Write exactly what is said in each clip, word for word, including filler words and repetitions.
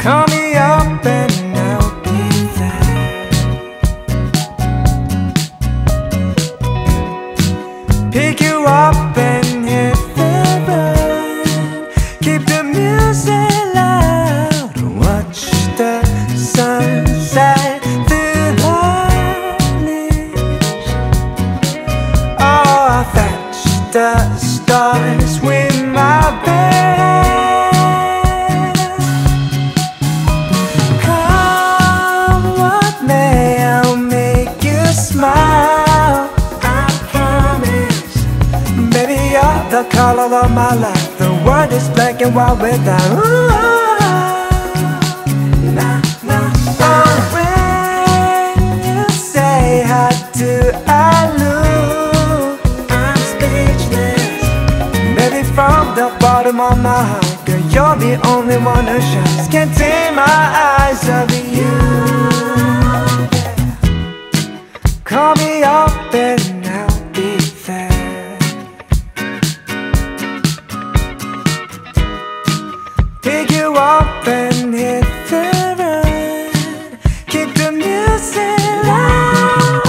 Call me up and I'll be there. Pick you up and hit the road. Keep the music loud. Watch the sunset through the leaves. Oh, I fetch the stars with my bed. Come what may, I'll make you smile. I promise. Baby, you're the color of my life. The world is black and white without ooh. Nah, nah, oh, when you say how do I look, I'm speechless. Baby, from the bottom of my heart, girl, you're the only one who shines. Can't take my eyes off you. Call me up and I'll be there. Pick you up and hit the road. Keep the music loud.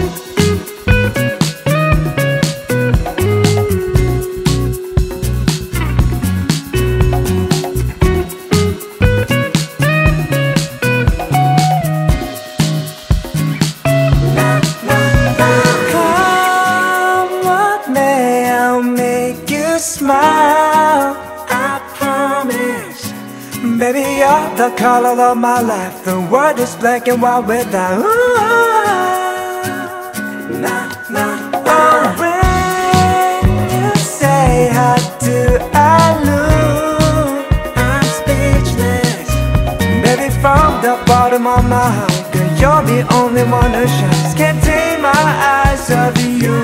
Come what may, I'll make you smile. I promise. Baby, you're the color of my life. The world is black and white without ooh. Nah, nah, oh, when you say how do I look, I'm speechless. Baby, from the bottom of my heart, girl, you're the only one who shines. Can't take my eyes off you.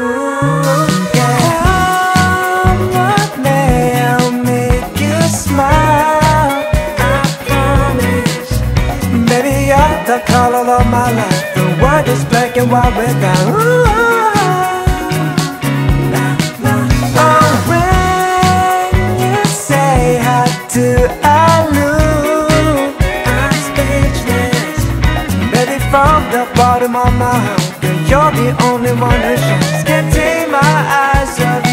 Yeah. Come what may, I'll make you smile. I promise. Baby, you're the color of my life. The world is black and white without ooh. Nah, nah, oh, when you say how do I look, I'm speechless. Baby, from the bottom of my heart, girl, you're the only one who shines. Can't take my eyes off you.